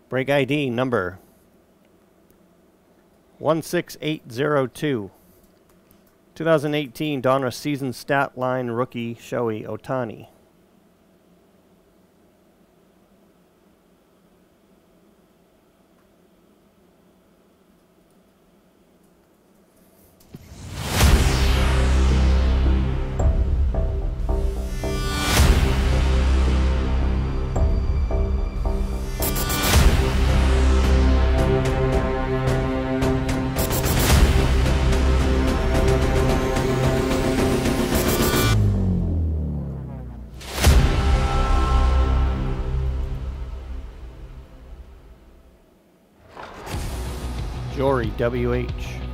Break ID number 16802. 2018 Donruss season stat line rookie Shohei Ohtani. Jory WH.